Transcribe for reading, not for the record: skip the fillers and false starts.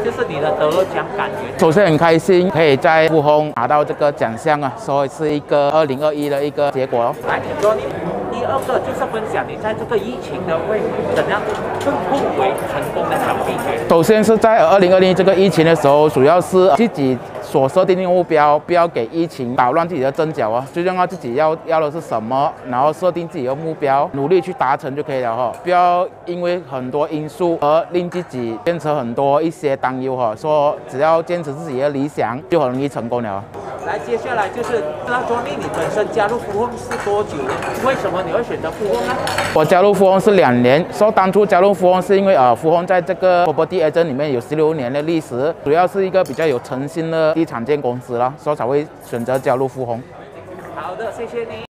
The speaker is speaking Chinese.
就是你的得奖感言？ 首先很开心可以在富宏拿到这个奖项啊，所以是一个2021的一个结果。 来，你说你第二个就是分享你在这个疫情的会怎样更为成功的小秘诀。 首先是在2020这个疫情的时候，主要是自己所设定的目标，不要给疫情打乱自己的阵脚啊。最重要自己要的是什么，然后设定自己的目标，努力去达成就可以了哈。不要因为很多因素而令自己变成很多一些担忧哈。说只要坚持自己的理想，就很容易成功了。 来，接下来就是知道Johnny你本身加入富宏是多久了？为什么你会选择富宏呢？ 我加入富宏是2年，说当初加入富宏是因为富宏在这个 property agent 里面有16年的历史，主要是一个比较有诚信的地产建公司了，所以才会选择加入富宏。 好的，谢谢你。